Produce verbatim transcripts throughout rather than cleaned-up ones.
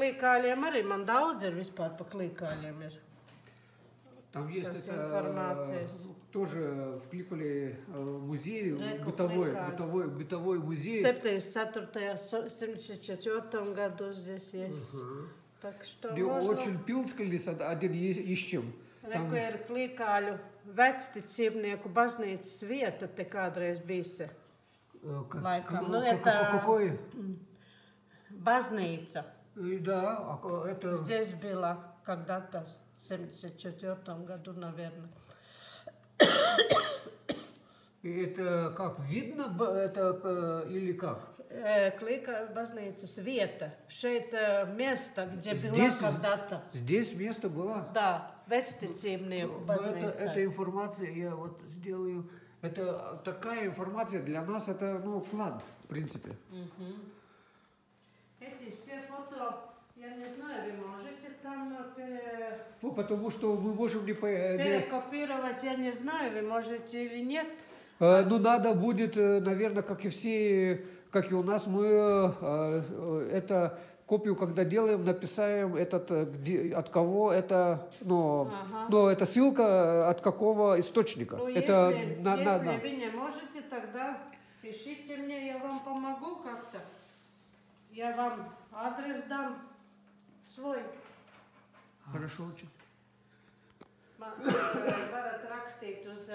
klīkāļiem arī man daudz ir vispār pa klīkāļiem ir. Там есть это, тоже в Кликуле музей, бытовой, бытовой, бытовой музей. семьдесят четвёртом, семьдесят четвёртом году здесь есть. Uh-huh. Так что где можно... очень пилскались один ищем. Reku ir Klīkāļu vecticībnieku baznīcas vieta te kādreiz bijusi. Laikam, nu, это... Какой? Baznīca. Да, это... Здесь была когда-то, в семьдесят четвёртом году, наверное. И это как, видно это или как? Клīkāļu baznīcas vieta. Šeit место, где здесь, была когда-то. Здесь место было? Да, вецticībnieku baznīca. Это, эта информация, я вот сделаю, это такая информация для нас, это, ну, клад, в принципе. Угу. Эти все фото, я не знаю, вы можете там... Пере... Ну, потому что мы можем не... Перекопировать, я не знаю, вы можете или нет. А, ну, надо будет, наверное, как и все, как и у нас, мы это копию, когда делаем, написаем этот, где, от кого это, ну, ага. ну, это ссылка от какого источника. Ну, это, если, на, если на, на. вы не можете, тогда пишите мне, я вам помогу как-то. Я вам адрес дам свой. Хорошо очень. Varat rakstīt uz,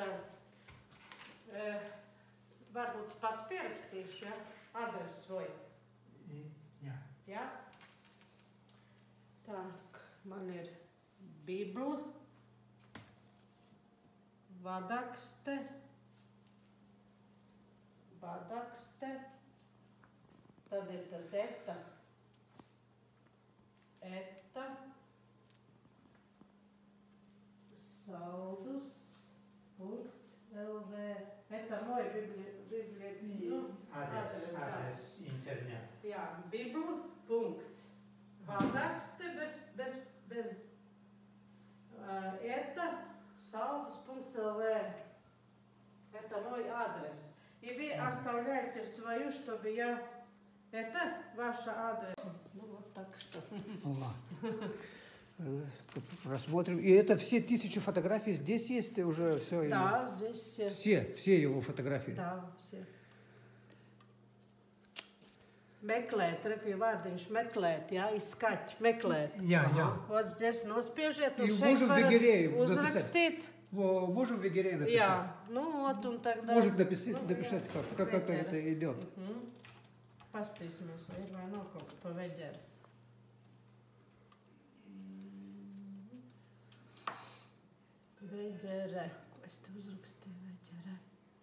varbūt pat pierakstīšu, ja, adresu svoj. Jā. Ja? Так, man ir Bibla, vadakste, vadakste, tad ir tas eta, eta, saldus, punkts, L V. Это мой библия, ну, адрес, адрес интернет. Jā, Bibla, punkts. Vadakste bez, bez, bez uh, eta, saldus punkts L V. Это мой адрес. И вы оставляете свою, чтобы я... Это ваша адрес. Ну вот так что. Просмотрим. И это все тысячи фотографий здесь есть уже все? Да, или... здесь все. Все, все его фотографии? Да, все. Meklēt, reku vārdiņš meklēt, jā, izskaķi, meklēt. Jā, jā. Вот здесь носпiežiet, un и šeit можем varat Вегерей uzrakstīt. Можем Вегерей написать? Jā, ну вот он тогда... Может написать, ну, написать jā, как, как, как это идет. Угу. Pastīsimies, vai ir vai nav kaut ko pa Veģeri. Veģere. Ko es te uzrakstīju Veģere?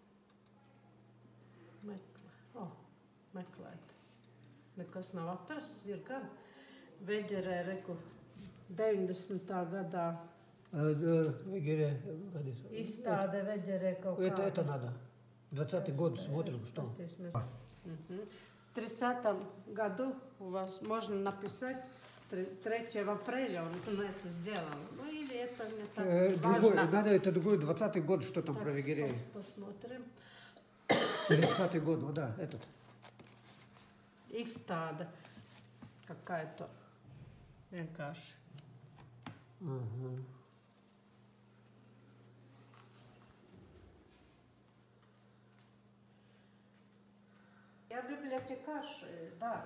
Meklē. O, meklēt. Nekas nav atrasts, ir gan. Veģerē, reku, deviņdesmitā gadā. Вегерей. Izstāde Veģerē kaut kāda. Это, это надо. двадцатый год, смотрим, что. Pastīsimies. Угу. В тридцатом году у вас можно написать третьего апреля, он это сделал. Ну или это не так э, важно. Другой, надо это другой, двадцатый год, что там так, про Вегерей. Посмотрим. тридцатый год, ну да, этот. Izstāde какая-то. Vienkārši. Угу. Я библиотекарша, да.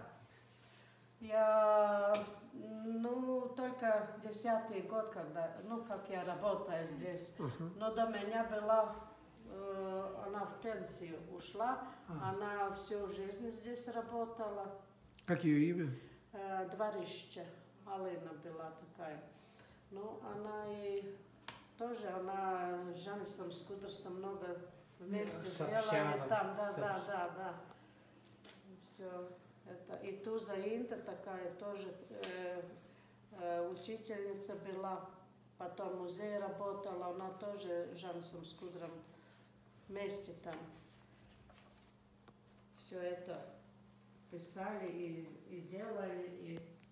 Я, ну, только десятый год, когда, ну, как я работаю здесь. Uh-huh. Но до меня была, э, она в пенсию ушла, uh-huh. Она всю жизнь здесь работала. Как ее имя? Э, Дворище, Алина была такая. Ну, она и тоже, она с Жанисом Скудерсом много вместе сделали там, да, да, да, да. Все это. И Туза Инта такая тоже э, э, учительница была, потом в музее работала, она тоже с Жанисом Скудром вместе там. Все это писали и, и делали, и